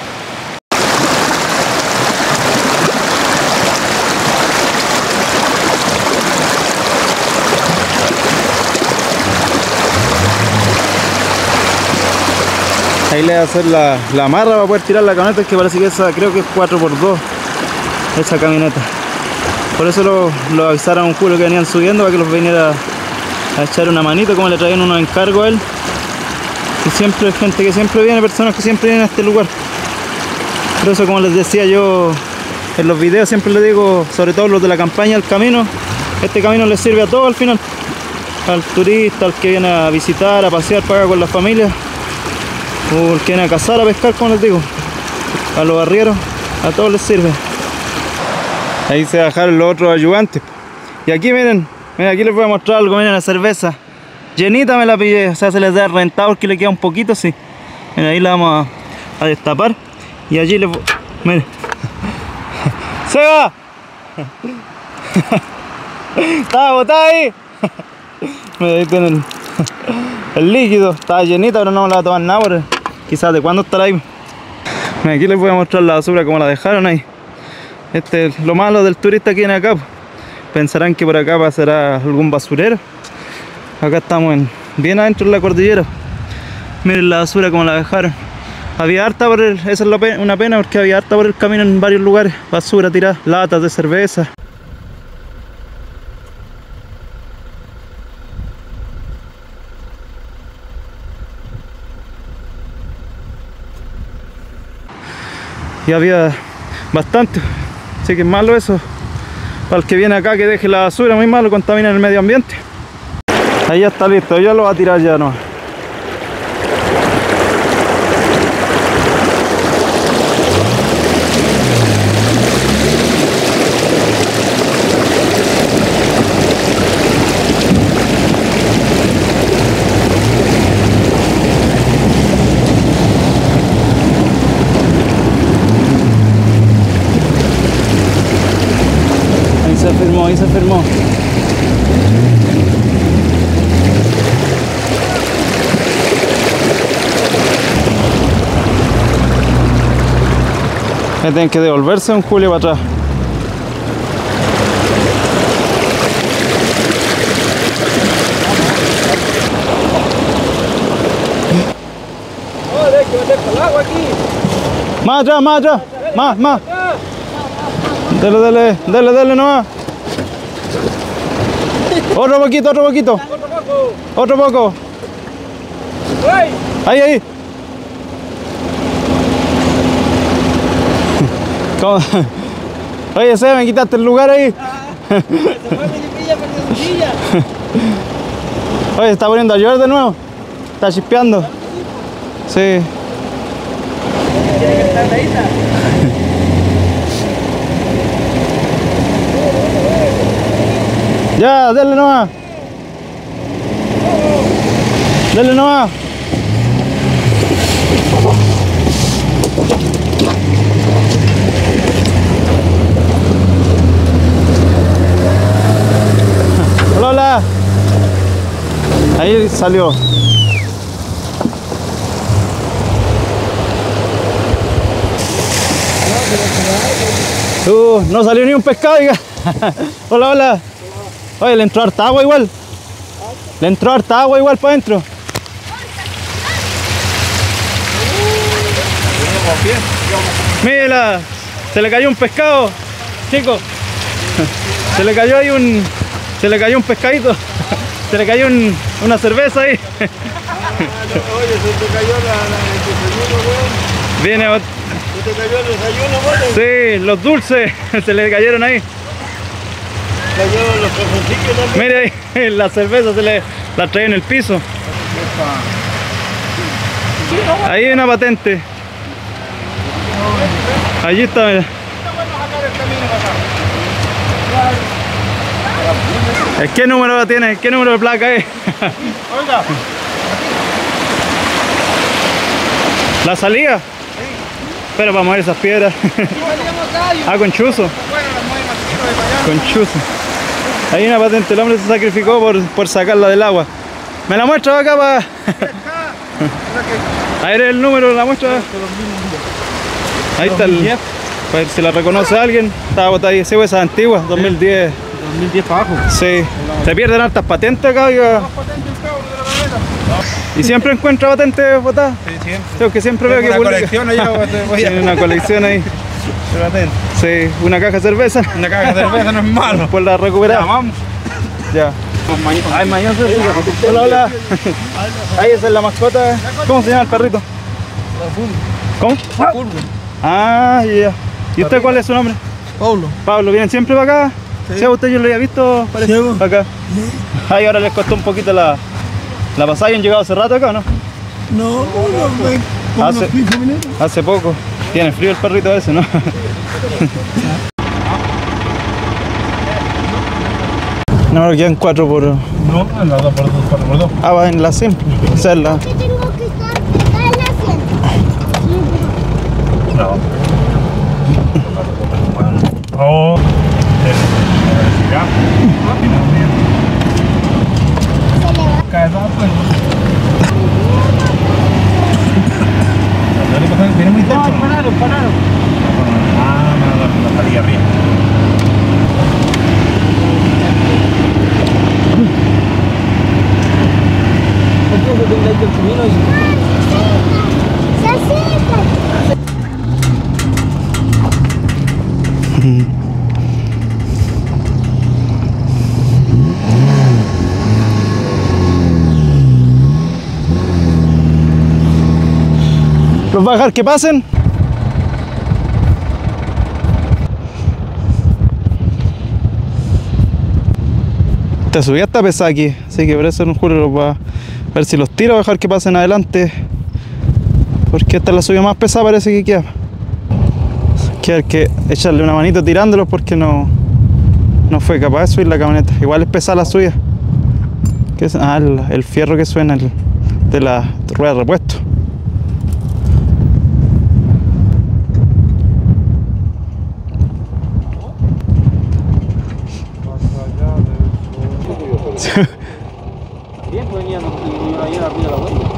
Ahí le va a hacer la amarra para poder tirar la camioneta, que parece que esa creo que es 4x2 esa camioneta. Por eso lo avisaron a un Julio que venían subiendo para que los viniera a echar una manito, como le traían unos encargos a él. Que siempre gente que siempre viene, personas que siempre vienen a este lugar. Por eso, como les decía yo en los videos, siempre les digo, sobre todo los de la campaña, el camino, este camino les sirve a todos al final. Al turista, al que viene a visitar, a pasear para acá con la familia, o el que viene a cazar, a pescar, como les digo, a los arrieros, a todos les sirve. Ahí se bajaron los otros ayudantes. Y aquí miren, aquí les voy a mostrar algo. Miren la cerveza, llenita me la pillé, o sea, se les da rentado porque le queda un poquito así. Miren, ahí la vamos a destapar. Y allí les voy... Miren. ¡Se va! Estaba botada ahí. Miren, ahí tienen el líquido, estaba llenita, pero no me la voy a tomar nada porque quizás de cuándo estará ahí. Miren, aquí les voy a mostrar la basura como la dejaron ahí. Este es lo malo del turista que viene acá. Pensarán que por acá pasará algún basurero. Acá estamos bien adentro de la cordillera. Miren la basura como la dejaron. Había harta por esa es una pena, porque había harta por el camino en varios lugares. Basura tirada, latas de cerveza. Y había bastante. Así que es malo eso. Para el que viene acá que deje la basura, muy malo, contamina el medio ambiente. Ahí ya está listo, ya lo va a tirar ya no. Ahí se firmó. Me tienen que devolverse un Julio para atrás. Más atrás, más atrás. Más. Dale nomás. Otro poquito. Otro poco. Ahí. ¿Cómo? Oye, me quitaste el lugar ahí. Oye, está poniendo a llover de nuevo. Está chispeando. Sí. Ya, dale nomás. Hola. Ahí salió. No salió ni un pescado, diga. Hola. Oye, le entró harta agua igual. Para adentro. Mira, se le cayó un pescado, chicos. Se le cayó un pescadito. Se le cayó una cerveza ahí. Oye, se te cayó el desayuno, weón. Viene. ¿Se te cayó el desayuno, weón? Sí, los dulces se le cayeron ahí. Cayó los calzoncillos también. Mire ahí, la cerveza la trae en el piso. Ahí hay una patente. Allí está, mira. ¿Qué número tiene? ¿Qué número de placa es? Oiga. ¿La salida? Sí. Pero para mover esas piedras. Con chuzo. Con chuzo. Hay una patente, el hombre se sacrificó por sacarla del agua. ¿Me la muestra acá para...? A ver el número, la muestra. Ahí está el... Para ver si la reconoce alguien. Estaba botada ahí, sí, esa antigua, 2010. 2010 para abajo. Sí. Se pierden hartas patentes acá, oiga. ¿Y siempre encuentra patentes botadas? Sí, siempre. Sí, porque siempre veo que Una publica. colección allá, Tiene una colección ahí. Sí, una caja de cerveza. Una caja de cerveza no es malo. Pues la recuperamos. Vamos. Ya. Ay, mañoso. Hola, hola. Ahí esa es la mascota. ¿Cómo se llama el perrito? ¿Cómo? Ah, ya. ¿Y usted cuál es su nombre? Pablo. Pablo, ¿vienen siempre para acá? Sí, a usted yo lo había visto, parece, Sí, para acá. Ay, ahora les costó un poquito la pasada. ¿Han llegado hace rato acá o no? No, como Hace- unos 15 minutos. Hace poco. Tiene frío el perrito ese, ¿no? No, quedan 4 por... No, en la 2x2, 4x2. Ah, va en la simple. O sea, en la... Que tengo que estar acá en la asiento. No. Oh. Se le va. Viene muy cerca. Pararon. Ah, no, la salí arriba. Se acerca. ¿Los va a dejar que pasen? Esta subida está pesada aquí, así que por eso no juro los va a ver si los tiro, a dejar que pasen adelante. Porque esta es la subida más pesada, parece que queda. Que hay que echarle una manito tirándolos porque no fue capaz de subir la camioneta. Igual es pesada la subida. ¿Qué es? Ah, el fierro que suena de la rueda de repuesto. Bien, pues venía ayer arriba de la vuelta.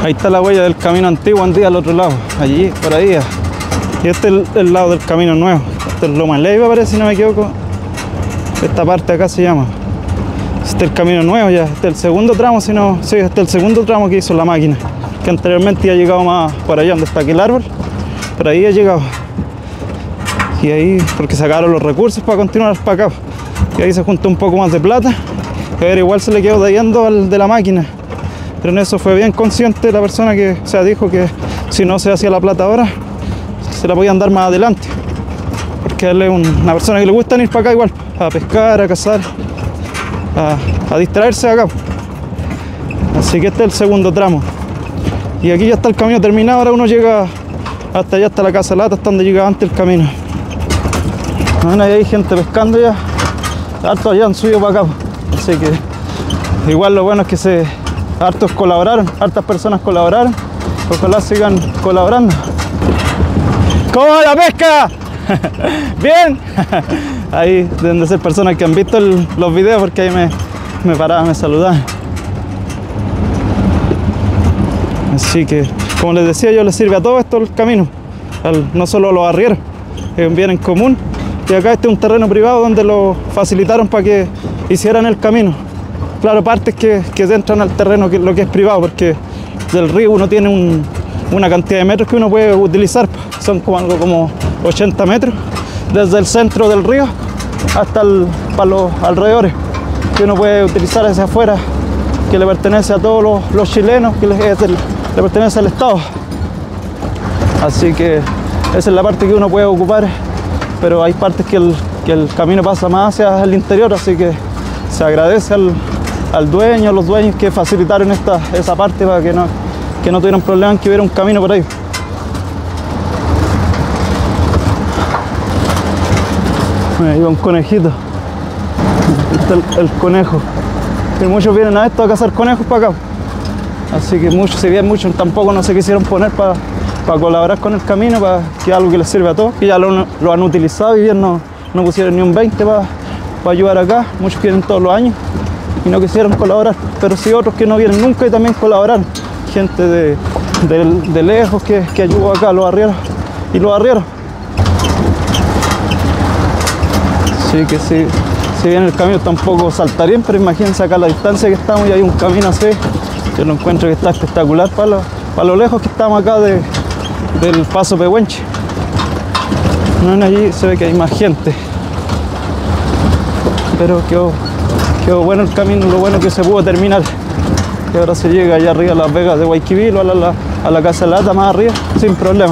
Ahí está la huella del camino antiguo andía al otro lado, allí, por ahí. Y este es el lado del camino nuevo. Este es Loma Leiva, parece, si no me equivoco. Esta parte acá se llama. Este es el camino nuevo ya. Este es el segundo tramo, si no. Sí, este es el segundo tramo que hizo la máquina. Que anteriormente ya ha llegado más por allá donde está aquí el árbol. Por ahí ha llegado. Y ahí, porque sacaron los recursos para continuar para acá. Y ahí se juntó un poco más de plata. Pero igual se le quedó debiendo al de la máquina. Pero en eso fue bien consciente la persona que, o sea, dijo que si no se hacía la plata ahora, se la podían dar más adelante. Porque él es una persona que le gusta ir para acá igual, a pescar, a cazar, a distraerse acá. Así que este es el segundo tramo. Y aquí ya está el camino terminado, ahora uno llega hasta allá, hasta la Casa Lata, hasta donde llegaba antes el camino. Bueno, ahí hay gente pescando ya, hartos ya han subido para acá. Así que igual lo bueno es que hartos colaboraron, hartas personas colaboraron. Ojalá sigan colaborando. ¿Cómo va la pesca? ¿Bien? Ahí deben de ser personas que han visto los videos, porque ahí me paraban, me saludaban. Así que, como les decía, yo les sirve a todos estos caminos, no solo a los arrieros, es un bien en común. Y acá este es un terreno privado donde lo facilitaron para que hicieran el camino. Claro, partes que entran al terreno, lo que es privado, porque del río uno tiene una cantidad de metros que uno puede utilizar. Son como algo como 80 metros, desde el centro del río hasta para los alrededores, que uno puede utilizar hacia afuera, que le pertenece a todos los chilenos, que le pertenece al Estado. Así que esa es la parte que uno puede ocupar, pero hay partes que el camino pasa más hacia el interior, así que se agradece al dueño, a los dueños que facilitaron esa parte para que no tuvieran problemas en que hubiera un camino por ahí. Ahí va un conejito. Este es el conejo. Y muchos vienen a esto a cazar conejos para acá. Así que muchos, si bien muchos tampoco no se quisieron poner para colaborar con el camino, para que es algo que les sirve a todos, que ya lo han utilizado y bien no pusieron ni un 20 para ayudar acá. Muchos vienen todos los años y no quisieron colaborar, pero sí otros que no vienen nunca y también colaboraron. Gente de lejos que ayudó acá, los arrieros y los arrieros. Así que sí, si bien el camino está un poco saltarín, pero imagínense acá la distancia que estamos y hay un camino así. Yo lo encuentro que está espectacular para lo lejos que estamos acá del Paso Pehuenche. Allí se ve que hay más gente. Pero quedó bueno el camino, lo bueno que se pudo terminar. Y ahora se llega allá arriba a Las Vegas de Guayquivil o a la Casa Lata más arriba, sin problema.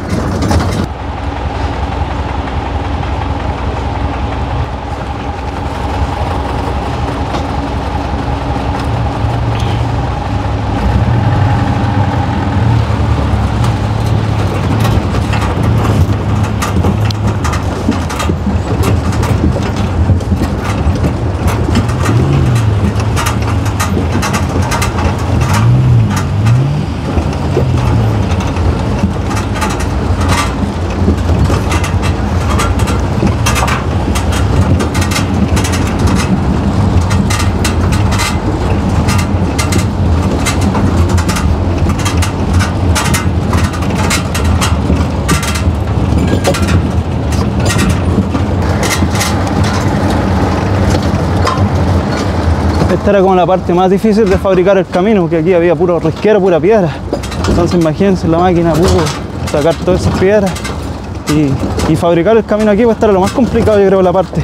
Esta era como la parte más difícil de fabricar el camino, porque aquí había puro risquero, pura piedra. Entonces imagínense, la máquina pudo sacar todas esas piedras y fabricar el camino aquí, pues esta era lo más complicado, yo creo, la parte.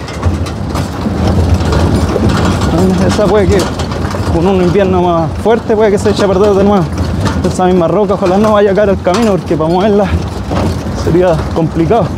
Esa puede que con un invierno más fuerte puede que se eche a perder de nuevo. Esa misma roca ojalá no vaya a caer el camino, porque para moverla sería complicado.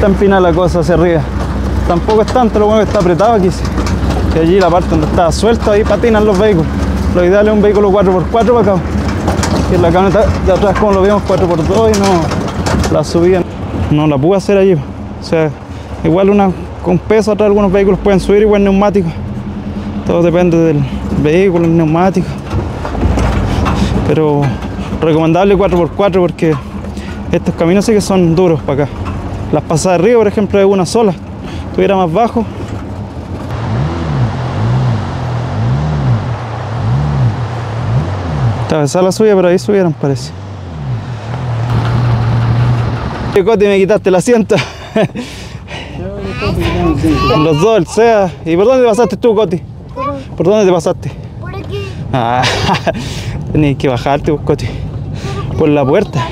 está empinada la cosa hacia arriba. Tampoco es tanto, lo bueno que está apretado aquí. Sí. Y allí la parte donde está suelto, ahí patinan los vehículos. Lo ideal es un vehículo 4x4 para acá. Que la camioneta de atrás, como lo vimos, 4x2 y no la subida no la pude hacer allí. O sea, igual con peso atrás algunos vehículos pueden subir, igual neumáticos. Todo depende del vehículo, el neumático. Pero recomendable 4x4 porque estos caminos sí que son duros para acá. Las pasadas de río, por ejemplo, es una sola. Estuviera más bajo. Esa la suya, pero ahí subieron, parece. Coti, me quitaste el asiento. Los dos, el SEA. ¿Y por dónde te pasaste tú, Coti? ¿Por dónde te pasaste? Por aquí. Ah, tenías que bajarte, pues, Coti. Por la puerta.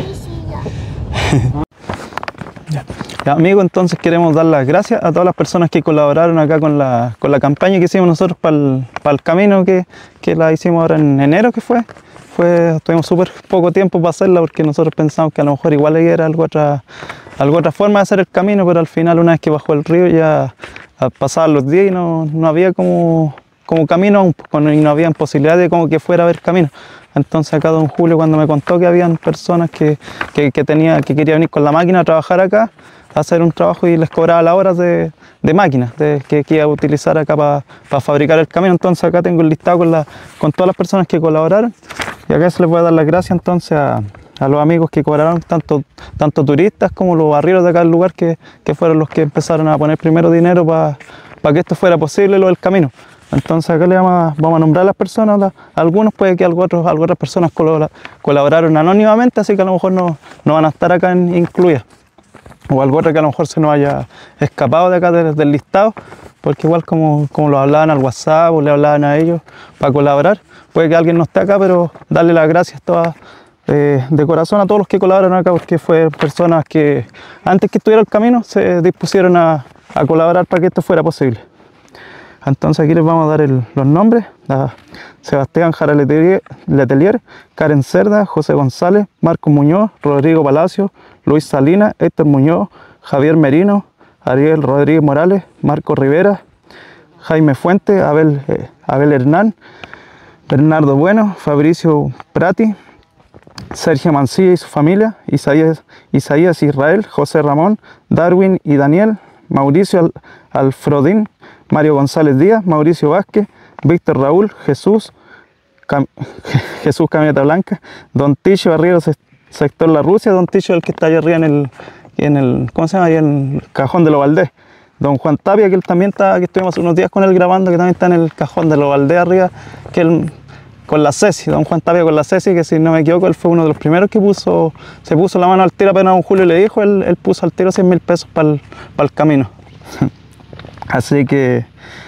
Ya, amigo, entonces queremos dar las gracias a todas las personas que colaboraron acá con la campaña que hicimos nosotros para el camino que la hicimos ahora en enero, que fue. Tuvimos súper poco tiempo para hacerla porque nosotros pensamos que a lo mejor igual era algo otra forma de hacer el camino, pero al final una vez que bajó el río ya pasaban los días y no había como camino aún, y no había posibilidad de como que fuera a haber camino. Entonces acá don Julio, cuando me contó que habían personas que querían venir con la máquina a trabajar acá, a hacer un trabajo y les cobraba las horas de máquina que iba a utilizar acá para fabricar el camino. Entonces acá tengo el listado con todas las personas que colaboraron y acá se les voy a dar las gracias entonces a los amigos que colaboraron, tanto turistas como los arrieros de acá del lugar que fueron los que empezaron a poner primero dinero para que esto fuera posible, lo del camino. Entonces acá vamos a nombrar a las personas, algunos puede que otras personas colaboraron anónimamente, así que a lo mejor no van a estar acá incluidas. O algo otro que a lo mejor se nos haya escapado de acá del listado, porque igual como lo hablaban al WhatsApp o le hablaban a ellos para colaborar, puede que alguien no esté acá, pero darle las gracias todas de corazón a todos los que colaboraron acá, porque fue personas que antes que estuviera el camino se dispusieron a colaborar para que esto fuera posible. Entonces aquí les vamos a dar los nombres: Sebastián Jara Letelier, Karen Cerda, José González, Marco Muñoz, Rodrigo Palacio, Luis Salinas, Héctor Muñoz, Javier Merino, Ariel Rodríguez Morales, Marco Rivera, Jaime Fuente, Abel Hernán, Bernardo Bueno, Fabricio Prati, Sergio Mancilla y su familia, Isaías Israel, José Ramón, Darwin y Daniel, Mauricio Alfrodín, Mario González Díaz, Mauricio Vázquez, Víctor Raúl, Jesús Camioneta Blanca, Don Ticho Arriero, sector La Rusia, Don Ticho el que está allá arriba en el ¿cómo se llama? Ahí en el Cajón de los Valdés. Don Juan Tapia, que él también que estuvimos unos días con él grabando, que también está en el Cajón de los Valdés arriba, con la Ceci, don Juan Tapia con la Ceci, que si no me equivoco, él fue uno de los primeros que se puso la mano al tiro, apenas don Julio le dijo, él puso al tiro 100.000 pesos para el camino. Así que,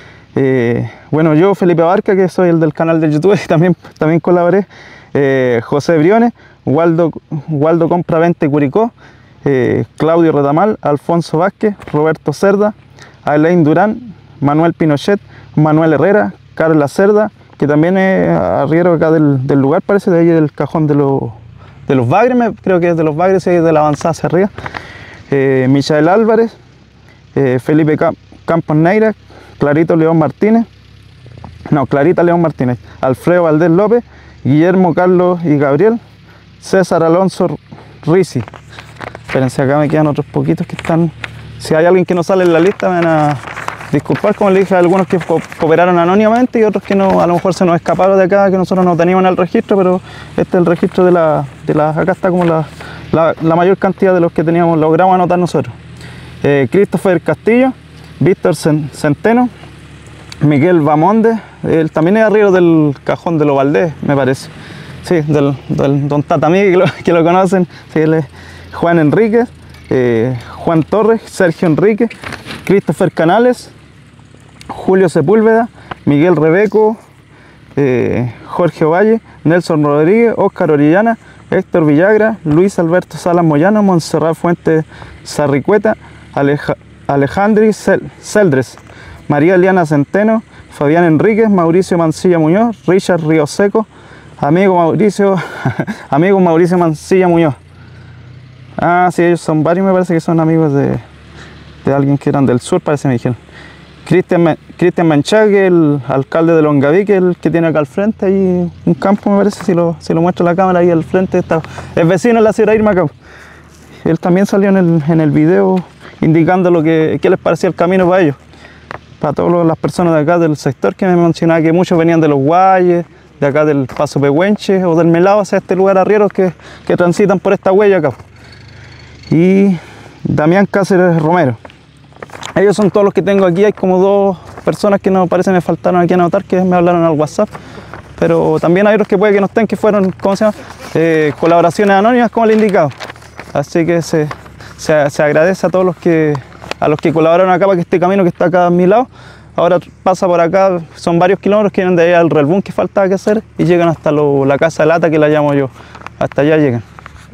bueno, yo, Felipe Abarca, que soy el del canal de YouTube, y también colaboré, José Briones, Waldo Compravente Curicó, Claudio Retamal, Alfonso Vázquez, Roberto Cerda, Alain Durán, Manuel Pinochet, Manuel Herrera, Carla Cerda, que también es arriero acá del lugar, parece, de ahí del Cajón de los Bagres, creo que es de los Bagres, y de la avanzada hacia arriba, Michael Álvarez, Felipe Campos Neira, Clarita León Martínez, Alfredo Valdés López, Guillermo Carlos y Gabriel, César Alonso Risi. Espérense, acá me quedan otros poquitos que están. Si hay alguien que no sale en la lista, me van a disculpar, como le dije, a algunos que cooperaron anónimamente y otros que no, a lo mejor se nos escaparon de acá, que nosotros no teníamos en el registro, pero este es el registro acá está como la mayor cantidad de los que logramos anotar nosotros. Christopher Castillo, Víctor Centeno, Miguel Bamonde, él también es arriero del Cajón de los Valdés, me parece. Sí, del don Tata Miguel, que lo conocen. Sí, él es Juan Enríquez, Juan Torres, Sergio Enrique, Christopher Canales, Julio Sepúlveda, Miguel Rebeco, Jorge Valle, Nelson Rodríguez, Óscar Orellana, Héctor Villagra, Luis Alberto Salas Moyano, Montserrat Fuentes Sarricueta, Alejandri Celdres, María Eliana Centeno, Fabián Enríquez, Mauricio Mancilla Muñoz, Richard Río Seco, amigo Mauricio Mancilla Muñoz. Ah, sí, ellos son varios, me parece que son amigos de alguien que eran del sur, parece me dijeron. Cristian Manchá, que es el alcalde de Longaví, que es el que tiene acá al frente, ahí un campo me parece, si lo muestro la cámara, ahí al frente está, es vecino de la Sierra Irmacao. Él también salió en el video indicando qué les parecía el camino para ellos, para todas las personas de acá del sector, que me mencionaba que muchos venían de los Guayes, de acá del Paso Pehuenche o del Melao hacia este lugar arrieros que transitan por esta huella acá. Y Damián Cáceres Romero. Ellos son todos los que tengo aquí. Hay como 2 personas que no parece me faltaron aquí a anotar, que me hablaron al WhatsApp, pero también hay otros que puede que no estén, que fueron, ¿cómo se llama? Colaboraciones anónimas, como le he indicado. Así que se agradece a todos los que colaboraron acá para que este camino que está acá a mi lado ahora pasa por acá. Son varios kilómetros que vienen de ahí al Relbún que faltaba que hacer y llegan hasta la Casa de Lata, que la llamo yo. Hasta allá llegan.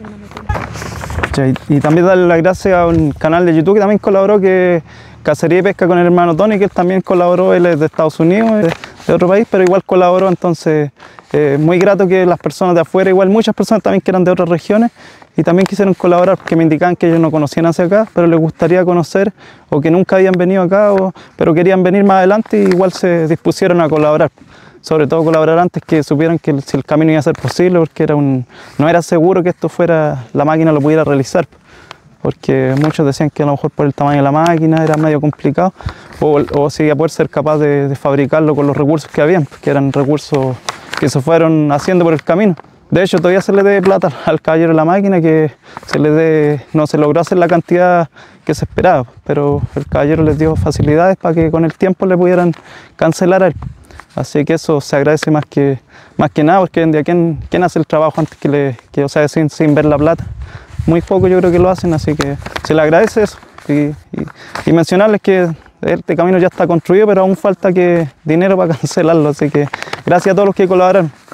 Y también darle las gracias a un canal de YouTube que también colaboró, que Cacería y Pesca con el hermano Tony, que él también colaboró. Él es de Estados Unidos, de otro país, pero igual colaboró. Entonces muy grato que las personas de afuera, igual muchas personas también que eran de otras regiones y también quisieron colaborar, porque me indicaban que ellos no conocían hacia acá, pero les gustaría conocer, o que nunca habían venido acá, pero querían venir más adelante, y igual se dispusieron a colaborar. Sobre todo colaborar antes que supieran que si el camino iba a ser posible, porque no era seguro que esto fuera, la máquina lo pudiera realizar, porque muchos decían que a lo mejor por el tamaño de la máquina era medio complicado, o si iba a poder ser capaz de fabricarlo con los recursos que habían, que eran recursos que se fueron haciendo por el camino. De hecho, todavía se le dé plata al caballero de la máquina, que no se logró hacer la cantidad que se esperaba, pero el caballero les dio facilidades para que con el tiempo le pudieran cancelar a él. Así que eso se agradece más que nada, porque hoy en día, ¿quién hace el trabajo antes o sea, sin ver la plata? Muy poco yo creo que lo hacen, así que se le agradece eso. Y mencionarles que este camino ya está construido, pero aún falta dinero para cancelarlo, así que gracias a todos los que colaboraron.